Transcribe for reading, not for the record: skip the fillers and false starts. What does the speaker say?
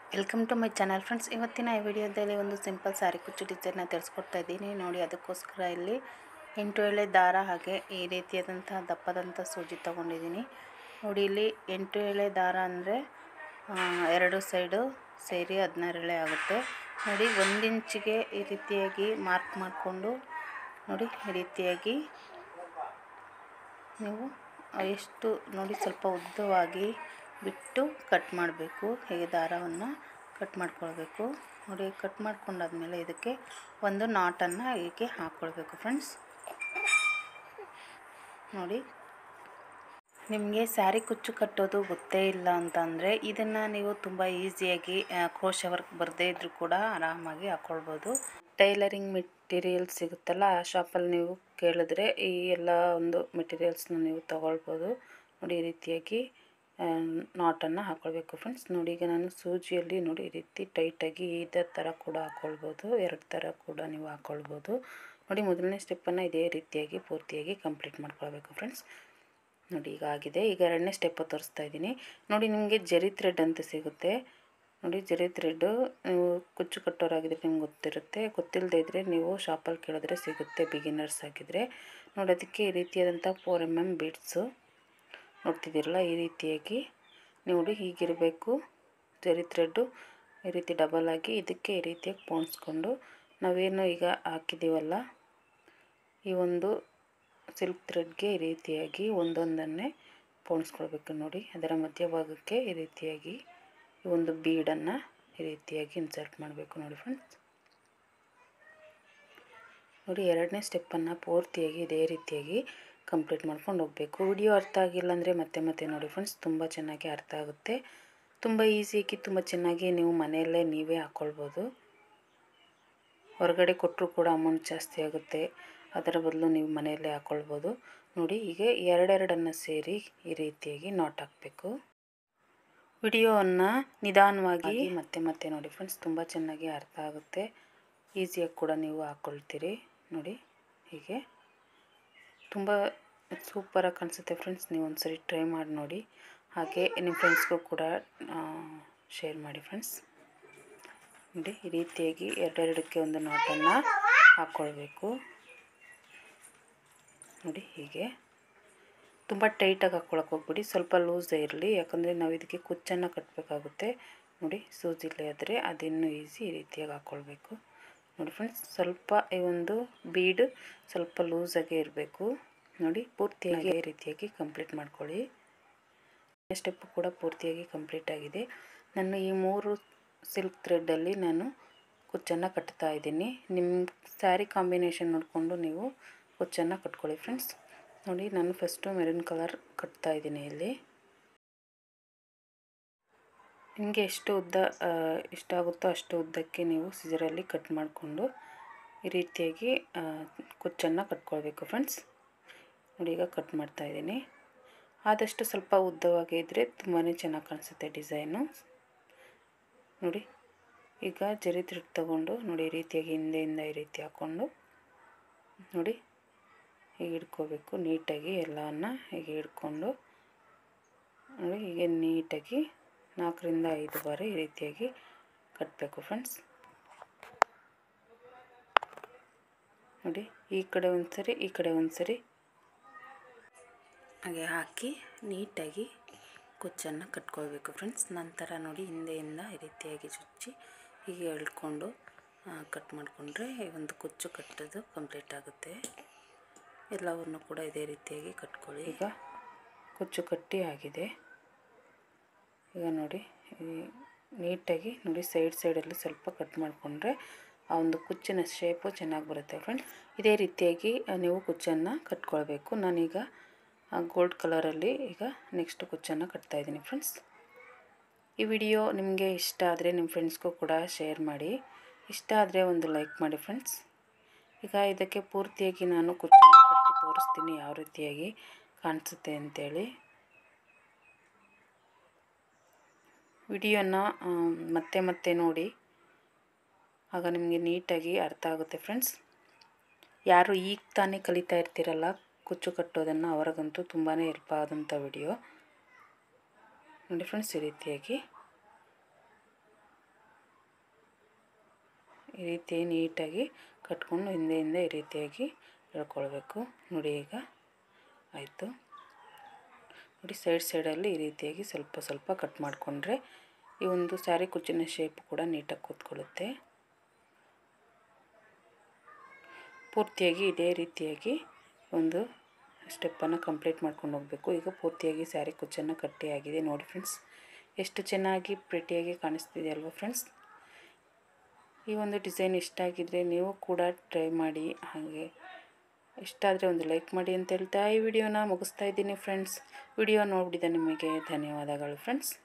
Welcome to my channel friends. ಇವತ್ತಿನ ಈ ವಿಡಿಯೋದಲ್ಲಿ ಒಂದು ಸಿಂಪಲ್ ಸ್ಯಾರಿ ಕುಚ್ಚು ಡಿಸೈನ್ನ ತಿಳಿಸ್ಕೊಡ್ತಾ ಇದ್ದೀನಿ ನೋಡಿ. ಅದಕ್ಕೋಸ್ಕರ ಇಲ್ಲಿ 8 ಎಳೆ ದಾರ ಹಾಗೆ ಈ ರೀತಿಯಾದಂಥ ದಪ್ಪದಂಥ ಸೂಜಿ ತೊಗೊಂಡಿದ್ದೀನಿ ನೋಡಿ. ಇಲ್ಲಿ 8 ಎಳೆ ದಾರ ಅಂದರೆ 2 ಸೈಡು ಸೇರಿ 16 ಎಳೆ ಆಗುತ್ತೆ ನೋಡಿ. 1 ಇಂಚಿಗೆ ಈ ರೀತಿಯಾಗಿ ಮಾರ್ಕ್ ಮಾಡಿಕೊಂಡು ನೋಡಿ, ಈ ರೀತಿಯಾಗಿ ನೀವು ಎಷ್ಟು ನೋಡಿ ಸ್ವಲ್ಪ ಉದ್ದವಾಗಿ ಬಿಟ್ಟು ಕಟ್ ಮಾಡಬೇಕು. ಹೀಗೆ ದಾರವನ್ನು ಕಟ್ ಮಾಡ್ಕೊಳ್ಬೇಕು ನೋಡಿ. ಕಟ್ ಮಾಡ್ಕೊಂಡಾದ್ಮೇಲೆ ಇದಕ್ಕೆ ಒಂದು ನಾಟನ್ನು ಹೀಗೆ ಹಾಕ್ಕೊಳ್ಬೇಕು ಫ್ರೆಂಡ್ಸ್ ನೋಡಿ. ನಿಮಗೆ ಸ್ಯಾರಿ ಕುಚ್ಚು ಕಟ್ಟೋದು ಗೊತ್ತೇ ಇಲ್ಲ ಅಂತಂದರೆ ಇದನ್ನು ನೀವು ತುಂಬ ಈಸಿಯಾಗಿ ಕ್ರೋಶೆ ವರ್ಕ್ ಬರದೇ ಇದ್ದರೂ ಕೂಡ ಆರಾಮಾಗಿ ಹಾಕ್ಕೊಳ್ಬೋದು. ಟೈಲರಿಂಗ್ ಮೆಟೀರಿಯಲ್ಸ್ ಸಿಗುತ್ತಲ್ಲ, ಆ ಶಾಪಲ್ಲಿ ನೀವು ಕೇಳಿದ್ರೆ ಈ ಎಲ್ಲ ಒಂದು ಮೆಟೀರಿಯಲ್ಸ್ನ ನೀವು ತಗೊಳ್ಬೋದು ನೋಡಿ. ಈ ರೀತಿಯಾಗಿ ನಾಟನ್ನು ಹಾಕ್ಕೊಳ್ಬೇಕು ಫ್ರೆಂಡ್ಸ್ ನೋಡಿ. ಈಗ ನಾನು ಸೂಜಿಯಲ್ಲಿ ನೋಡಿ ಈ ರೀತಿ ಟೈಟಾಗಿ ಇದೇ ಥರ ಕೂಡ ಹಾಕ್ಕೊಳ್ಬೋದು, 2 ಥರ ಕೂಡ ನೀವು ಹಾಕ್ಕೊಳ್ಬೋದು ನೋಡಿ. ಮೊದಲನೇ ಸ್ಟೆಪ್ಪನ್ನು ಇದೇ ರೀತಿಯಾಗಿ ಪೂರ್ತಿಯಾಗಿ ಕಂಪ್ಲೀಟ್ ಮಾಡ್ಕೊಳ್ಬೇಕು ಫ್ರೆಂಡ್ಸ್ ನೋಡಿ. ಈಗ ಆಗಿದೆ. ಈಗ 2ನೇ ಸ್ಟೆಪ್ಪು ತೋರಿಸ್ತಾ ಇದ್ದೀನಿ ನೋಡಿ. ನಿಮಗೆ ಜರಿ ಥ್ರೆಡ್ ಅಂತ ಸಿಗುತ್ತೆ ನೋಡಿ. ಜರಿ ಥ್ರೆಡ್ಡು ನೀವು ಕುಚ್ಚು ಕಟ್ಟೋರಾಗಿದ್ದರೆ ನಿಮ್ಗೆ ಗೊತ್ತಿರುತ್ತೆ, ಗೊತ್ತಿಲ್ಲದೆ ಇದ್ದರೆ ನೀವು ಶಾಪಲ್ಲಿ ಕೇಳಿದ್ರೆ ಸಿಗುತ್ತೆ ಬಿಗಿನರ್ಸ್ ಆಗಿದ್ದರೆ ನೋಡಿ. ಅದಕ್ಕೆ ಈ ರೀತಿಯಾದಂಥ 4mm ಬೀಡ್ಸು ನೋಡ್ತಿದ್ದೀರಲ್ಲ, ಈ ರೀತಿಯಾಗಿ ನೋಡಿ ಹೀಗಿರಬೇಕು ಜರಿ ಥ್ರೆಡ್ಡು. ಈ ರೀತಿ ಡಬಲ್ ಆಗಿ ಇದಕ್ಕೆ ಈ ರೀತಿಯಾಗಿ ಪೋಣಿಸ್ಕೊಂಡು ನಾವೇನು ಈಗ ಹಾಕಿದ್ದೀವಲ್ಲ ಈ ಒಂದು ಸಿಲ್ಕ್ ಥ್ರೆಡ್ಗೆ ಈ ರೀತಿಯಾಗಿ ಒಂದೊಂದನ್ನೇ ಪೋಣಿಸ್ಕೊಳ್ಬೇಕು ನೋಡಿ. ಅದರ ಮಧ್ಯಭಾಗಕ್ಕೆ ಈ ರೀತಿಯಾಗಿ ಈ ಒಂದು ಬೀಡನ್ನು ಈ ರೀತಿಯಾಗಿ ಇನ್ಸರ್ಟ್ ಮಾಡಬೇಕು ನೋಡಿ ಫ್ರೆಂಡ್ಸ್ ನೋಡಿ. 2ನೇ ಸ್ಟೆಪ್ಪನ್ನು ಪೂರ್ತಿಯಾಗಿ ಇದೇ ರೀತಿಯಾಗಿ ಕಂಪ್ಲೀಟ್ ಮಾಡ್ಕೊಂಡು ಹೋಗಬೇಕು. ವಿಡಿಯೋ ಅರ್ಥ ಆಗಿಲ್ಲ ಅಂದರೆ ಮತ್ತೆ ನೋಡಿ ಫ್ರೆಂಡ್ಸ್, ತುಂಬ ಚೆನ್ನಾಗಿ ಅರ್ಥ ಆಗುತ್ತೆ. ತುಂಬ ಈಸಿಯಾಗಿ ತುಂಬ ಚೆನ್ನಾಗಿ ನೀವು ಮನೆಯಲ್ಲೇ ನೀವೇ ಹಾಕ್ಕೊಳ್ಬೋದು. ಹೊರಗಡೆ ಕೊಟ್ಟರು ಕೂಡ ಅಮೌಂಟ್ ಜಾಸ್ತಿ ಆಗುತ್ತೆ, ಅದರ ಬದಲು ನೀವು ಮನೆಯಲ್ಲೇ ಹಾಕ್ಕೊಳ್ಬೋದು ನೋಡಿ. ಈಗ 2 ಸೇರಿ ಈ ರೀತಿಯಾಗಿ ನಾಟ್ ಹಾಕಬೇಕು. ವಿಡಿಯೋವನ್ನು ನಿಧಾನವಾಗಿ ಮತ್ತೆ ನೋಡಿ ಫ್ರೆಂಡ್ಸ್, ತುಂಬ ಚೆನ್ನಾಗಿ ಅರ್ಥ ಆಗುತ್ತೆ. ಈಸಿಯಾಗಿ ಕೂಡ ನೀವು ಹಾಕ್ಕೊಳ್ತೀರಿ ನೋಡಿ. ಹೀಗೆ ತುಂಬ ಸೂಪರಾಗಿ ಕಾಣಿಸುತ್ತೆ ಫ್ರೆಂಡ್ಸ್. ನೀವು ಒಂದ್ಸರಿ ಟ್ರೈ ಮಾಡಿ ನೋಡಿ, ಹಾಗೆ ನಿಮ್ಮ ಫ್ರೆಂಡ್ಸ್ಗೂ ಕೂಡ ಶೇರ್ ಮಾಡಿ ಫ್ರೆಂಡ್ಸ್ ನೋಡಿ. ಈ ರೀತಿಯಾಗಿ 2ಕ್ಕೆ ಒಂದು ನಾಟನ್ನು ಹಾಕ್ಕೊಳ್ಬೇಕು ನೋಡಿ. ಹೀಗೆ ತುಂಬ ಟೈಟಾಗಿ ಹಾಕ್ಕೊಳಕ್ಕೆ ಹೋಗ್ಬಿಡಿ, ಸ್ವಲ್ಪ ಲೂಸೇ ಇರಲಿ, ಯಾಕಂದರೆ ನಾವು ಇದಕ್ಕೆ ಕುಚ್ಚನ್ನು ಕಟ್ಟಬೇಕಾಗುತ್ತೆ ನೋಡಿ. ಸೂಜಿಲೆ ಆದರೆ ಅದಿನ್ನೂ ಈಸಿ. ಈ ರೀತಿಯಾಗಿ ಹಾಕ್ಕೊಳ್ಬೇಕು ನೋಡಿ ಫ್ರೆಂಡ್ಸ್. ಸ್ವಲ್ಪ ಈ ಒಂದು ಬೀಡ್ ಸ್ವಲ್ಪ ಲೂಸಾಗೇ ಇರಬೇಕು ನೋಡಿ. ಪೂರ್ತಿಯಾಗಿ ಈ ರೀತಿಯಾಗಿ ಕಂಪ್ಲೀಟ್ ಮಾಡ್ಕೊಳ್ಳಿ. ಸ್ಟೆಪ್ಪು ಕೂಡ ಪೂರ್ತಿಯಾಗಿ ಕಂಪ್ಲೀಟ್ ಆಗಿದೆ. ನಾನು ಈ 3 ಸಿಲ್ಕ್ ಥ್ರೆಡ್ಡಲ್ಲಿ ನಾನು ಕುಚ್ಚನ್ನು ಕಟ್ತಾ ಇದ್ದೀನಿ. ನಿಮ್ಮ ಸ್ಯಾರಿ ಕಾಂಬಿನೇಷನ್ ನೋಡಿಕೊಂಡು ನೀವು ಕುಚ್ಚನ್ನು ಕಟ್ಕೊಳ್ಳಿ ಫ್ರೆಂಡ್ಸ್ ನೋಡಿ. ನಾನು ಫಸ್ಟು ಮೆರೂನ್ ಕಲರ್ ಕಟ್ತಾ ಇದ್ದೀನಿ. ಇಲ್ಲಿ ನಿಮಗೆ ಎಷ್ಟು ಉದ್ದ ಇಷ್ಟ ಆಗುತ್ತೋ ಅಷ್ಟು ಉದ್ದಕ್ಕೆ ನೀವು ಸಿಜರಲ್ಲಿ ಕಟ್ ಮಾಡಿಕೊಂಡು ಈ ರೀತಿಯಾಗಿ ಕುಚ್ಚನ್ನು ಕಟ್ಕೊಳ್ಬೇಕು ಫ್ರೆಂಡ್ಸ್ ನೋಡಿ. ಈಗ ಕಟ್ ಮಾಡ್ತಾ ಇದ್ದೀನಿ. ಆದಷ್ಟು ಸ್ವಲ್ಪ ಉದ್ದವಾಗಿ ಇದ್ದರೆ ತುಂಬಾ ಚೆನ್ನಾಗಿ ಕಾಣಿಸುತ್ತೆ ಡಿಸೈನು ನೋಡಿ. ಈಗ ಜರಿ ಥ್ರೆಡ್ ತಗೊಂಡು ನೋಡಿ ಈ ರೀತಿಯಾಗಿ ಹಿಂದೆಯಿಂದ ಈ ರೀತಿ ಹಾಕ್ಕೊಂಡು ನೋಡಿ ಹೀಗೆ ಹಿಡ್ಕೋಬೇಕು ನೀಟಾಗಿ. ಎಲ್ಲವನ್ನು ಹೀಗೆ ಹಿಡ್ಕೊಂಡು ನೋಡಿ, ಹೀಗೆ ನೀಟಾಗಿ 4ರಿಂದ 5 ಬಾರಿ ಈ ರೀತಿಯಾಗಿ ಕಟ್ಟಬೇಕು ಫ್ರೆಂಡ್ಸ್ ನೋಡಿ. ಈ ಕಡೆ ಒಂದ್ಸರಿ ಈ ಕಡೆ ಒಂದ್ಸರಿ ಹಾಗೆ ಹಾಕಿ ನೀಟಾಗಿ ಕುಚ್ಚನ್ನು ಕಟ್ಕೊಳ್ಬೇಕು ಫ್ರೆಂಡ್ಸ್. ನಂತರ ನೋಡಿ ಹಿಂದೆಯಿಂದ ಈ ರೀತಿಯಾಗಿ ಚುಚ್ಚಿ ಹೀಗೆ ಎಳ್ಕೊಂಡು ಕಟ್ ಮಾಡಿಕೊಂಡ್ರೆ ಈ ಒಂದು ಕುಚ್ಚು ಕಟ್ಟೋದು ಕಂಪ್ಲೀಟ್ ಆಗುತ್ತೆ. ಎಲ್ಲವನ್ನು ಕೂಡ ಇದೇ ರೀತಿಯಾಗಿ ಕಟ್ಕೊಳ್ಳಿ. ಈಗ ಕುಚ್ಚು ಕಟ್ಟಿ ಆಗಿದೆ. ಈಗ ನೋಡಿ ನೀಟಾಗಿ ನೋಡಿ ಸೈಡಲ್ಲಿ ಸ್ವಲ್ಪ ಕಟ್ ಮಾಡಿಕೊಂಡ್ರೆ ಆ ಒಂದು ಕುಚ್ಚಿನ ಶೇಪು ಚೆನ್ನಾಗಿ ಬರುತ್ತೆ ಫ್ರೆಂಡ್ಸ್. ಇದೇ ರೀತಿಯಾಗಿ ನೀವು ಕುಚ್ಚನ್ನು ಕಟ್ಕೊಳ್ಬೇಕು. ನಾನೀಗ ಗೋಲ್ಡ್ ಕಲರಲ್ಲಿ ಈಗ ನೆಕ್ಸ್ಟ್ ಕುಚ್ಚನ್ನು ಕಟ್ತಾ ಇದ್ದೀನಿ ಫ್ರೆಂಡ್ಸ್. ಈ ವಿಡಿಯೋ ನಿಮಗೆ ಇಷ್ಟ ಆದರೆ ನಿಮ್ಮ ಫ್ರೆಂಡ್ಸ್ಗೂ ಕೂಡ ಶೇರ್ ಮಾಡಿ. ಇಷ್ಟ ಆದರೆ ಒಂದು ಲೈಕ್ ಮಾಡಿ ಫ್ರೆಂಡ್ಸ್. ಈಗ ಇದಕ್ಕೆ ಪೂರ್ತಿಯಾಗಿ ನಾನು ಕುಚ್ಚನ್ನು ಕಟ್ಟಿ ತೋರಿಸ್ತೀನಿ ಯಾವ ರೀತಿಯಾಗಿ ಕಾಣಿಸುತ್ತೆ ಅಂತೇಳಿ. ವಿಡಿಯೋನ ಮತ್ತೆ ನೋಡಿ, ಆಗ ನಿಮಗೆ ನೀಟಾಗಿ ಅರ್ಥ ಆಗುತ್ತೆ ಫ್ರೆಂಡ್ಸ್. ಯಾರು ಈಗ ತಾನೇ ಕಲಿತಾ ಇರ್ತೀರಲ್ಲ ಕುಚ್ಚು ಕಟ್ಟೋದನ್ನು, ಅವರಿಗಂತೂ ತುಂಬಾ ಹೆಲ್ಪ್ ಆದಂಥ ವಿಡಿಯೋ ನೋಡಿ ಫ್ರೆಂಡ್ಸ್. ಈ ರೀತಿಯಾಗಿ ಈ ರೀತಿ ನೀಟಾಗಿ ಕಟ್ಕೊಂಡು ಹಿಂದೆ ಈ ರೀತಿಯಾಗಿ ಎಳ್ಕೊಳ್ಬೇಕು. ನೋಡಿ ಈಗ ಆಯಿತು. ನೋಡಿ ಸೈಡಲ್ಲಿ ಈ ರೀತಿಯಾಗಿ ಸ್ವಲ್ಪ ಕಟ್ ಮಾಡಿಕೊಂಡ್ರೆ ಈ ಒಂದು ಸ್ಯಾರಿ ಕುಚ್ಚಿನ ಶೇಪ್ ಕೂಡ ನೀಟಾಗಿ ಕೂತ್ಕೊಳ್ಳುತ್ತೆ. ಪೂರ್ತಿಯಾಗಿ ಇದೇ ರೀತಿಯಾಗಿ ಒಂದು ಸ್ಟೆಪ್ಪನ್ನು ಕಂಪ್ಲೀಟ್ ಮಾಡ್ಕೊಂಡು ಹೋಗಬೇಕು. ಈಗ ಪೂರ್ತಿಯಾಗಿ ಸ್ಯಾರಿ ಕುಚ್ಚನ್ನು ಕಟ್ಟಿ ಆಗಿದೆ. ನೋಡಿ ಫ್ರೆಂಡ್ಸ್, ಎಷ್ಟು ಚೆನ್ನಾಗಿ ಪ್ರಿಟಿಯಾಗಿ ಕಾಣಿಸ್ತಿದೆ ಅಲ್ವಾ ಫ್ರೆಂಡ್ಸ್. ಈ ಒಂದು ಡಿಸೈನ್ ಇಷ್ಟ ಆಗಿದ್ದರೆ ನೀವು ಕೂಡ ಟ್ರೈ ಮಾಡಿ. ಹಾಗೆ ಇಷ್ಟ ಆದರೆ ಒಂದು ಲೈಕ್ ಮಾಡಿ ಅಂತ ಹೇಳ್ತಾ ಈ ವಿಡಿಯೋನ ಮುಗಿಸ್ತಾ ಇದ್ದೀನಿ ಫ್ರೆಂಡ್ಸ್. ವಿಡಿಯೋ ನೋಡಿದ ನಿಮಗೆ ಧನ್ಯವಾದಗಳು ಫ್ರೆಂಡ್ಸ್.